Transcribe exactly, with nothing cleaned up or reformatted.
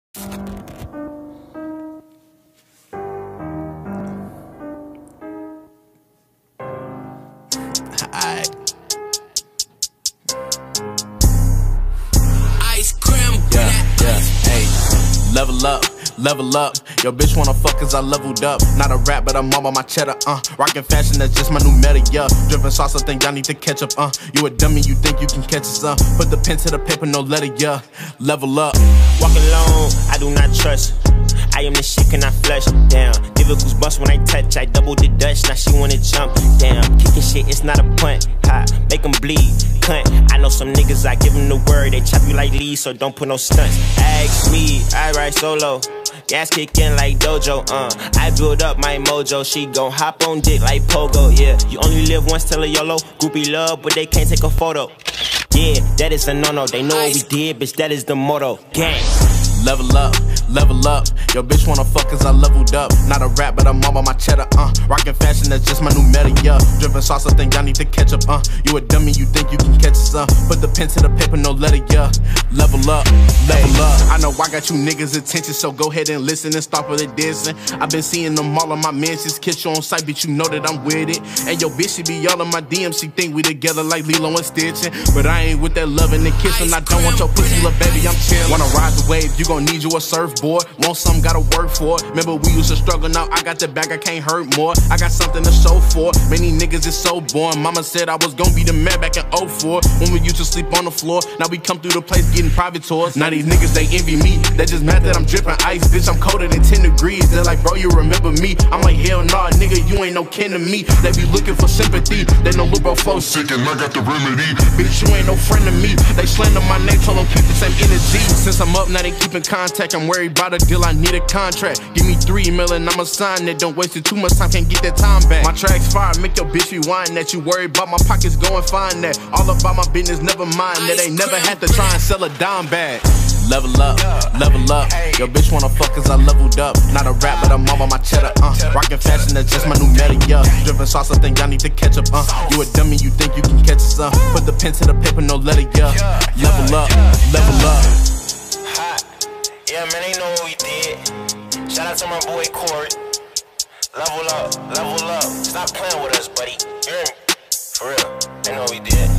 Alright. Ice cream, yeah, yeah, hey, level up. Level up, yo bitch wanna fuck cause I leveled up. Not a rap but I'm all on my cheddar, uh Rockin' fashion, that's just my new meta, yeah. Drippin' sauce, I think y'all need to catch up, uh You a dummy, you think you can catch us, uh Put the pen to the paper, no letter, yeah. Level up. Walk alone, I do not trust. I am the shit, can I flush? Damn, give it goosebumps when I touch. I double the Dutch, now she wanna jump. Damn, kicking shit, it's not a punt. Ha, make them bleed, cunt. I know some niggas, I give them the word. They chop you like Lee, so don't put no stunts. Ask me, I ride solo. Gas kicking like dojo, uh I build up my mojo. She gon' hop on dick like pogo, yeah. You only live once, tell her YOLO. Groupie love, but they can't take a photo. Yeah, that is a no-no. They know what we did, bitch, that is the motto. Gang. Level up, level up. Yo bitch wanna fuck cause I leveled up. Not a rap but I'm all on my cheddar, uh Rockin' fashion, that's just my new meta, yeah. Drippin' sauce, I think y'all need to catch up, uh You a dummy, you think you can catch us, uh Put the pen to the paper, no letter, yeah. Level up, level up. I know I got you niggas' attention, so go ahead and listen and stop with the dancing. I been seeing them all on my mentions. Kiss you on sight, bitch, you know that I'm with it. And yo bitch, she be all on my D Ms. She think we together like Lilo and Stitchin'. But I ain't with that loving and kissing. I don't want your pussy, little baby, I'm chillin'. Wanna ride the wave, you gon' need you a surfboard. Want something, gotta work for it. Remember we used to struggle, now I got the bag, I can't hurt more. I got something to show for it. Many niggas is so boring. Mama said I was gon' be the man back in oh four when we used to sleep on the floor. Now we come through the place getting private tours. Now these niggas, they envy me. They just mad that I'm dripping ice. Bitch, I'm colder than ten degrees. They're like, bro, you remember me? I'm like, hell nah, nigga, you ain't no kin to me. They be looking for sympathy. They know Lil Bro flow sick and I got the remedy. Bitch, you ain't no friend to me. They slander my name, told them keep the same energy. Since I'm up, now they keep in contact. I'm worried about a deal, I need a contract. Give me three million, I'ma sign that. Don't waste it too much time, can't get that time back. My track's fire, make your bitch rewind that. You worried about my pockets, go and find that. All about my business, never mind that. They never had to try and sell a dime bag. Level up, level up. Yo bitch wanna fuck cause I leveled up. Not a rap but I'm all on my cheddar, uh Rockin' fashion, that's just my new meta, yeah. Drippin' sauce, I think y'all need to catch up, uh You a dummy, you think you can catch us, uh Put the pen to the paper, no letter, yeah. Level up, level up. Hot. Yeah, man, they know what we did. Shout out to my boy Court. Level up, level up. Stop playing with us, buddy. You hear me? For real. They know what we did.